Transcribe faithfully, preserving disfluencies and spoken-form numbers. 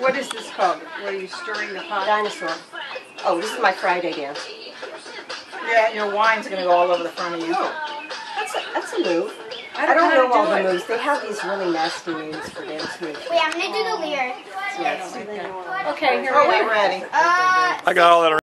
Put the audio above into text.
What is this called? Where you stirring the pot? Dinosaur. Oh, this is my Friday dance. Yeah, your wine's going to go all over the front of you. Oh, that's a, that's a move. I I don't, don't know know all how to the do moves. They have these really nasty moves for dance moves. Wait, I'm gonna do the lyric. Yes. it. Okay, here Oh, we we're go. ready. Uh, I got all that.